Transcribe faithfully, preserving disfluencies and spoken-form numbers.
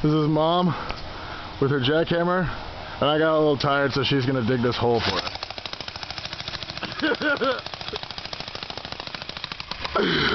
This is Mom with her jackhammer, and I got a little tired, so she's gonna dig this hole for us.